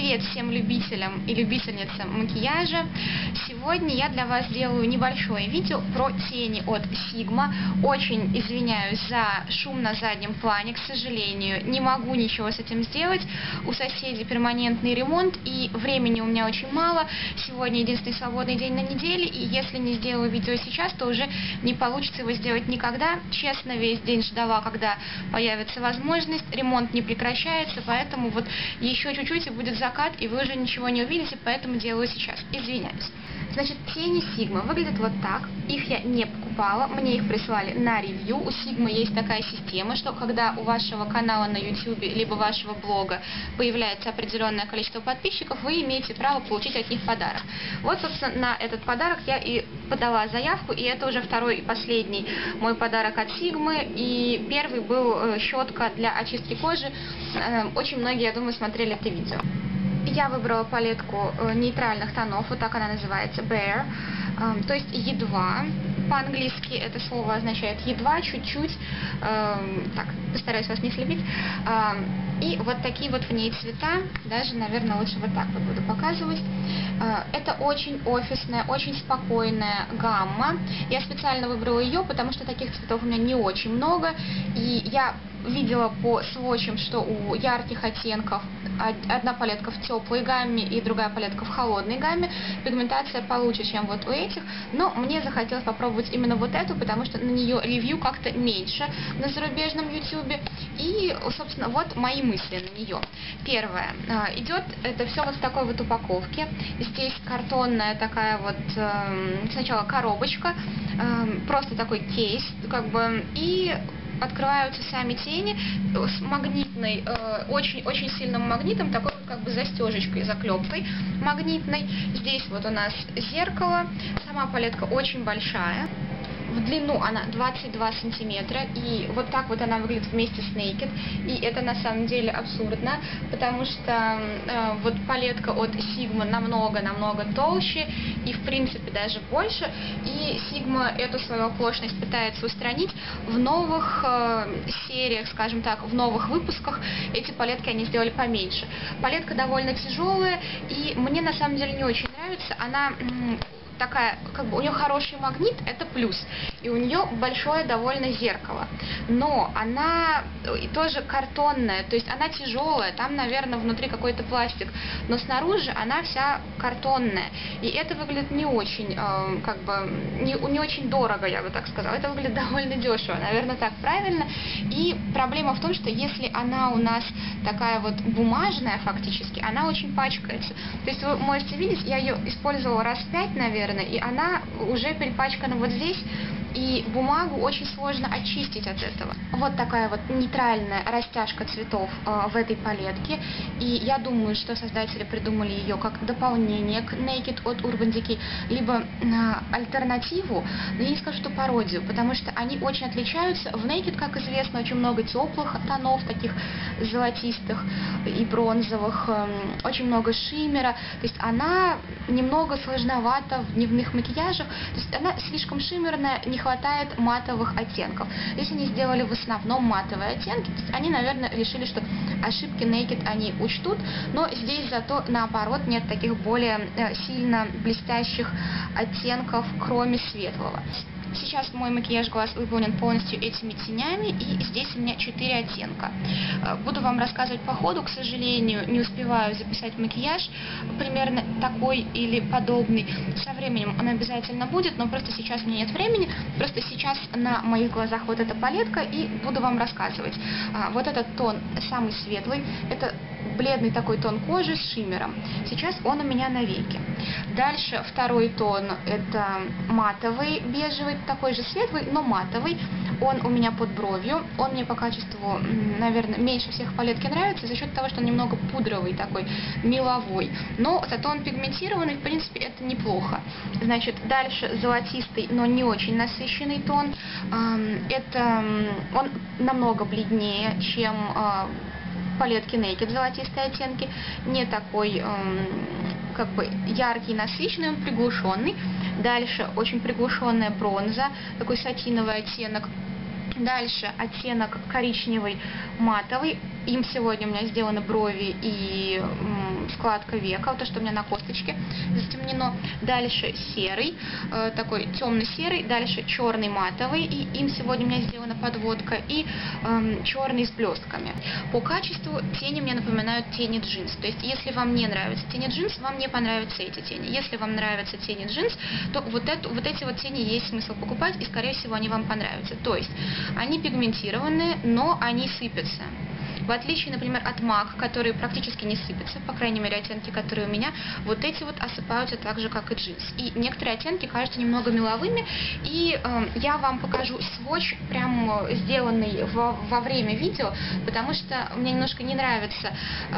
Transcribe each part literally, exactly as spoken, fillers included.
Привет всем любителям и любительницам макияжа! Сегодня я для вас сделаю небольшое видео про тени от Sigma. Очень извиняюсь за шум на заднем плане, к сожалению, не могу ничего с этим сделать. У соседей перманентный ремонт и времени у меня очень мало. Сегодня единственный свободный день на неделе, и если не сделаю видео сейчас, то уже не получится его сделать никогда. Честно, весь день ждала, когда появится возможность. Ремонт не прекращается, поэтому вот еще чуть-чуть и будет закат, и вы уже ничего не увидите, поэтому делаю сейчас. Извиняюсь. Значит, тени Sigma выглядят вот так. Их я не покупала, мне их прислали на ревью. У Sigma есть такая система, что когда у вашего канала на YouTube либо вашего блога появляется определенное количество подписчиков, вы имеете право получить от них подарок. Вот, собственно, на этот подарок я и подала заявку, и это уже второй и последний мой подарок от Sigma. И первый был щетка для очистки кожи. Очень многие, я думаю, смотрели это видео. Я выбрала палетку нейтральных тонов, вот так она называется, Bare, то есть едва. По-английски это слово означает едва, чуть-чуть, так, постараюсь вас не слепить. И вот такие вот в ней цвета, даже, наверное, лучше вот так вот буду показывать. Это очень офисная, очень спокойная гамма. Я специально выбрала ее, потому что таких цветов у меня не очень много, и я видела по сводчам, что у ярких оттенков одна палетка в теплой гамме и другая палетка в холодной гамме, пигментация получше, чем вот у этих, но мне захотелось попробовать именно вот эту, потому что на нее ревью как-то меньше на зарубежном ютубе, и, собственно, вот мои мысли на нее. Первое, идет это все вот в такой вот упаковке, здесь картонная такая вот, сначала коробочка, просто такой кейс, как бы, и открываются сами тени с магнитной, очень-очень э, сильным магнитом, такой вот как бы застежечкой, заклепкой магнитной. Здесь вот у нас зеркало, сама палетка очень большая. В длину она двадцать два сантиметра, и вот так вот она выглядит вместе с Naked, и это на самом деле абсурдно, потому что э, вот палетка от Sigma намного-намного толще, и в принципе даже больше, и Sigma эту свою оплошность пытается устранить в новых э, сериях, скажем так, в новых выпусках. Эти палетки они сделали поменьше. Палетка довольно тяжелая, и мне на самом деле не очень нравится, она такая, как бы у нее хороший магнит, это плюс, и у нее большое довольно зеркало, но она тоже картонная, то есть она тяжелая, там, наверное, внутри какой-то пластик, но снаружи она вся картонная, и это выглядит не очень, э, как бы, не, не очень дорого, я бы так сказала, это выглядит довольно дешево, наверное, так правильно, и проблема в том, что если она у нас такая вот бумажная фактически, она очень пачкается, то есть вы можете видеть, я ее использовала раз пять, наверное, и она уже перепачкана вот здесь, и бумагу очень сложно очистить от этого. Вот такая вот нейтральная растяжка цветов э, в этой палетке, и я думаю, что создатели придумали ее как дополнение к Naked от Urban Decay, либо э, альтернативу, но я не скажу, что пародию, потому что они очень отличаются. В Naked, как известно, очень много теплых тонов, таких золотистых и бронзовых, э, очень много шиммера, то есть она немного сложновата в дневных макияжах, то есть она слишком шиммерная, не хватает матовых оттенков. Здесь они сделали в основном матовые оттенки, то есть они, наверное, решили, что ошибки Naked они учтут, но здесь зато наоборот нет таких более э, сильно блестящих оттенков, кроме светлого. Сейчас мой макияж глаз выполнен полностью этими тенями, и здесь у меня четыре оттенка. Буду вам рассказывать по ходу, к сожалению, не успеваю записать макияж примерно такой или подобный. Со временем он обязательно будет, но просто сейчас у меня нет времени, просто сейчас на моих глазах вот эта палетка, и буду вам рассказывать. Вот этот тон самый светлый, это бледный такой тон кожи с шиммером. Сейчас он у меня на веке. Дальше второй тон, это матовый, бежевый, такой же светлый, но матовый. Он у меня под бровью. Он мне по качеству, наверное, меньше всех в палетке нравится за счет того, что он немного пудровый такой, меловой. Но зато он пигментированный, в принципе, это неплохо. Значит, дальше золотистый, но не очень насыщенный тон. Это он намного бледнее, чем палетки Naked, золотистые оттенки, не такой эм, как бы яркий, насыщенный, он приглушенный. Дальше очень приглушенная бронза, такой сатиновый оттенок. Дальше оттенок коричневый матовый, им сегодня у меня сделаны брови и м, складка века, вот то, что у меня на косточке затемнено. Дальше серый, э, такой темно-серый, дальше черный матовый, и им сегодня у меня сделана подводка, и э, черный с блестками. По качеству тени мне напоминают тени джинс, то есть если вам не нравятся тени джинс, вам не понравятся эти тени. Если вам нравятся тени джинс, то вот, эту, вот эти вот тени есть смысл покупать, и скорее всего они вам понравятся. То есть они пигментированные, но они сыпятся. В отличие, например, от мак, которые практически не сыпятся, по крайней мере, оттенки, которые у меня, вот эти вот осыпаются так же, как и джинс. И некоторые оттенки кажутся немного меловыми, и э, я вам покажу сводч, прям сделанный во, во время видео, потому что мне немножко не нравится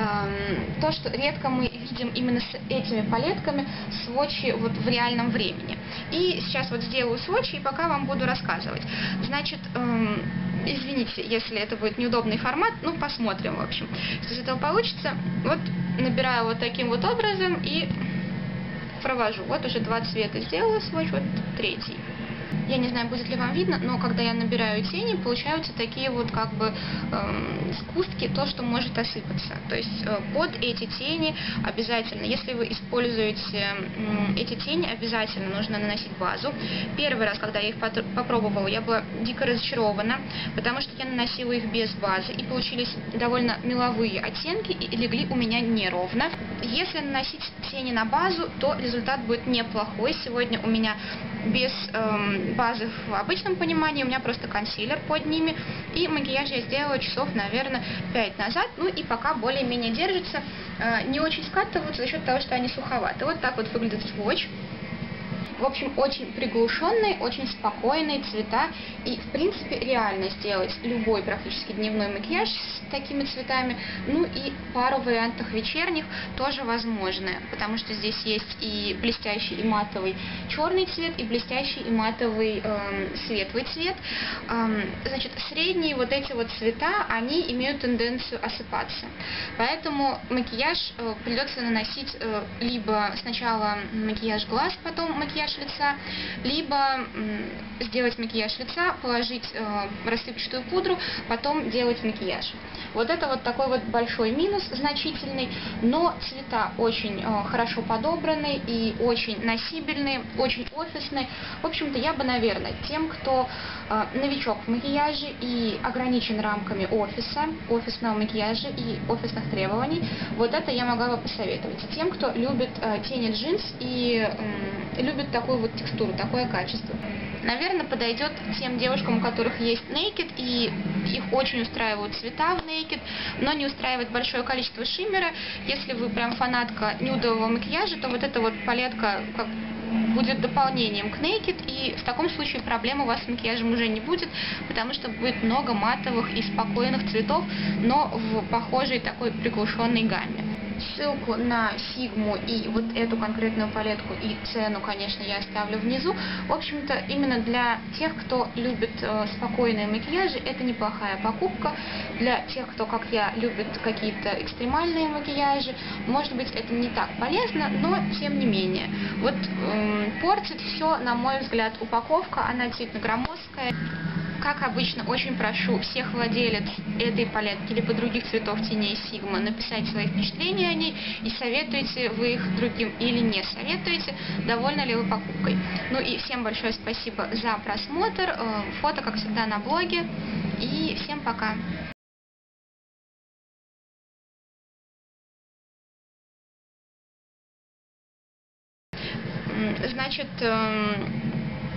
э, то, что редко мы видим именно с этими палетками сводчи вот в реальном времени. И сейчас вот сделаю сводчи, и пока вам буду рассказывать. Значит, э, извините, если это будет неудобный формат, ну, посмотрим, в общем, что из этого получится. Вот набираю вот таким вот образом и провожу. Вот уже два цвета сделала сводч, вот третий. Я не знаю, будет ли вам видно, но когда я набираю тени, получаются такие вот как бы э, сгустки, то, что может осыпаться. То есть э, под эти тени обязательно, если вы используете э, эти тени, обязательно нужно наносить базу. Первый раз, когда я их попробовала, я была дико разочарована, потому что я наносила их без базы, и получились довольно меловые оттенки, и легли у меня неровно. Если наносить тени на базу, то результат будет неплохой. Сегодня у меня без э, базы в обычном понимании, у меня просто консилер под ними, и макияж я сделала часов, наверное, пять назад, ну и пока более-менее держится, э, не очень скатываются за счет того, что они суховаты. Вот так вот выглядит сводч. В общем, очень приглушенные, очень спокойные цвета, и, в принципе, реально сделать любой практически дневной макияж с такими цветами, ну и пару вариантов вечерних тоже возможны, потому что здесь есть и блестящий и матовый черный цвет, и блестящий и матовый э, светлый цвет. Э, значит, средние вот эти вот цвета, они имеют тенденцию осыпаться, поэтому макияж э, придется наносить э, либо сначала макияж глаз, потом макияж лица, либо м, сделать макияж лица, положить э, рассыпчатую пудру, потом делать макияж. Вот это вот такой вот большой минус, значительный, но цвета очень э, хорошо подобраны и очень носибельные, очень офисные. В общем-то, я бы, наверное, тем, кто э, новичок в макияже и ограничен рамками офиса, офисного макияжа и офисных требований, вот это я могла бы посоветовать. Тем, кто любит э, тени джинс и э, любит такую вот текстуру, такое качество. Наверное, подойдет тем девушкам, у которых есть Naked, и их очень устраивают цвета в Naked, но не устраивает большое количество шиммера. Если вы прям фанатка нюдового макияжа, то вот эта вот палетка как будет дополнением к Naked, и в таком случае проблем у вас с макияжем уже не будет, потому что будет много матовых и спокойных цветов, но в похожей такой приглушенной гамме. Ссылку на Сигму и вот эту конкретную палетку и цену, конечно, я оставлю внизу. В общем-то, именно для тех, кто любит э, спокойные макияжи, это неплохая покупка. Для тех, кто, как я, любит какие-то экстремальные макияжи, может быть, это не так полезно, но тем не менее. Вот э, портит все, на мой взгляд, упаковка, она действительно громоздкая. Как обычно, очень прошу всех владелец этой палетки либо других цветов теней Sigma написать свои впечатления о ней и советуете вы их другим или не советуете, довольны ли вы покупкой. Ну и всем большое спасибо за просмотр, фото, как всегда, на блоге, и всем пока! Значит, эм,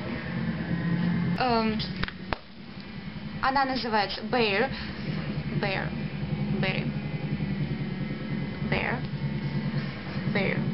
эм, она называется Bear, Bear, Berry, Bear, Bear.